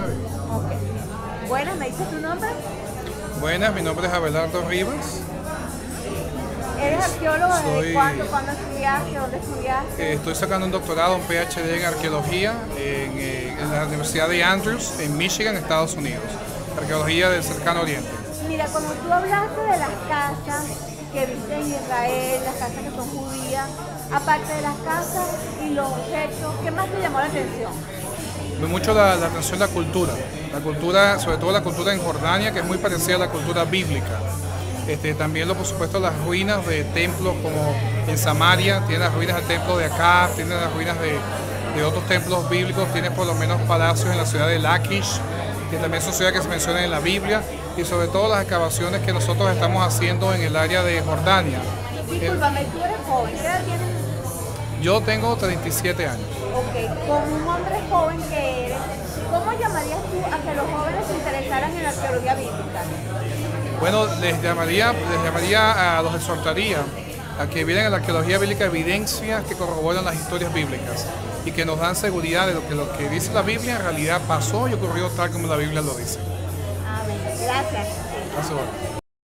Ok. Buenas, ¿me dices tu nombre? Buenas, mi nombre es Abelardo Rivas. ¿Eres arqueólogo? ¿Desde Soy, cuándo? ¿Cuándo estudiaste? ¿Dónde estudiaste? estoy sacando un doctorado, un PhD en arqueología en la Universidad de Andrews, en Michigan, Estados Unidos. Arqueología del Cercano Oriente. Mira, cuando tú hablaste de las casas que viste en Israel, las casas que son judías, aparte de las casas y los objetos, ¿qué más te llamó la atención? Mucho la atención la cultura, sobre todo la cultura en Jordania, que es muy parecida a la cultura bíblica. También, por supuesto, las ruinas de templos como en Samaria, tiene las ruinas del templo de Acá, tiene las ruinas de otros templos bíblicos, tiene por lo menos palacios en la ciudad de Lachish, que también son ciudades que se mencionan en la Biblia, y sobre todo las excavaciones que nosotros estamos haciendo en el área de Jordania. Discúlpame, tú eres joven, ¿qué edad tienes? Yo tengo 37 años. Ok, como un hombre joven que eres, ¿cómo llamarías tú a que los jóvenes se interesaran en la arqueología bíblica? Bueno, los exhortaría a que vieran en la arqueología bíblica evidencias que corroboran las historias bíblicas y que nos dan seguridad de lo que dice la Biblia en realidad pasó y ocurrió tal como la Biblia lo dice. Amén. Gracias. Gracias.